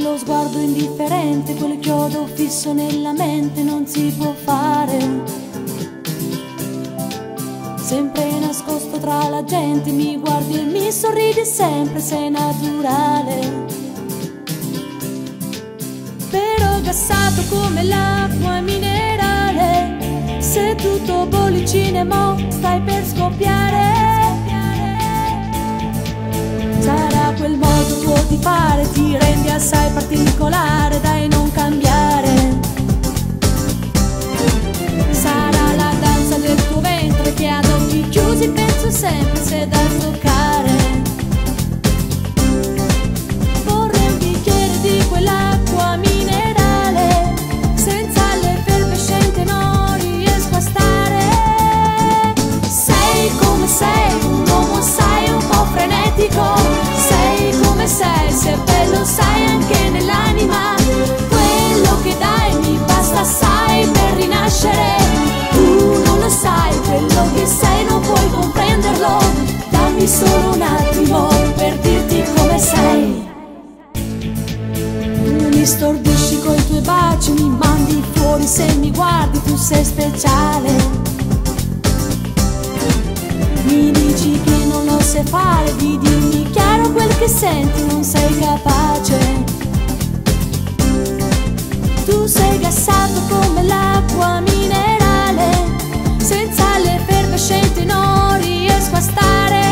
quello sguardo indifferente, quel chiodo fisso nella mente non si può fare. Sempre nascosto tra la gente, mi guardi e mi sorridi sempre, sei naturale. Però gassato come l'acqua minerale, se tutto bollicine mo stai per scoppiare. Sarà quel modo tuo di fare, ti rendi assai particolare, dai non cambiare. Sarà la danza del tuo ventre che ad occhi chiusi penso sempre se da toccare. Vorrei un bicchiere di quell'acqua minerale, senza l'effervescente non riesco a stare. Sei come sei, un uomo sai un po' frenetico. Sei come sei, se bello sai anche nell'anima. Quello che dai mi basta assai per rinascere. Tu non lo sai, quello che sei non puoi comprenderlo. Dammi solo un attimo per dirti come sei. Mi stordisci coi tuoi baci, mi mandi fuori se mi guardi, tu sei speciale. Mi dici che non lo sai fare, di dirmi chiaro quel che senti, non sei capace. Tu sei gassato come l'acqua minerale, senza l'effervescente non riesco a stare.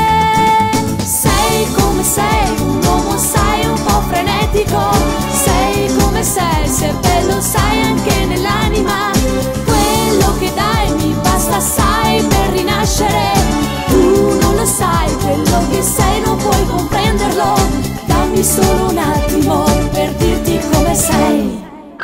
Sei come sei, un uomo sai un po' frenetico. Sei come sei, se bello sai anche nell'anima. Quello che dai mi basta assai per rinascere. Tu non lo sai, quello che sei non puoi comprenderlo. Dammi solo un attimo per dirti come sei.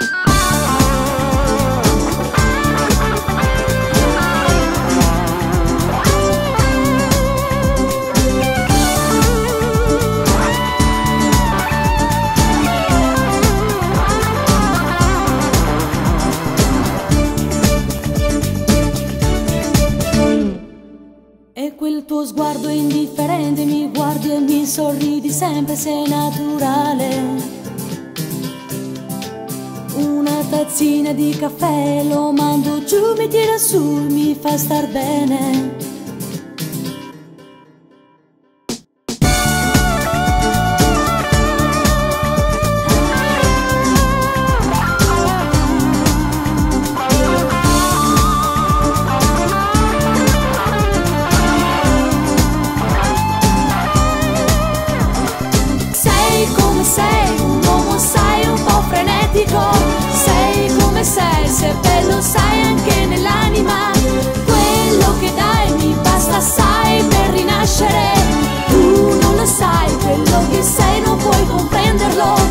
E quel tuo sguardo indifferente, mi guardi e mi sorridi sempre, sei naturale. Una tazzina di caffè lo mando giù, mi tira su, mi fa star bene. Sei un uomo sai un po' frenetico. Sei come sei, se bello sai anche nell'anima. Quello che dai mi basta assai per rinascere. Tu non lo sai, quello che sei non puoi comprenderlo.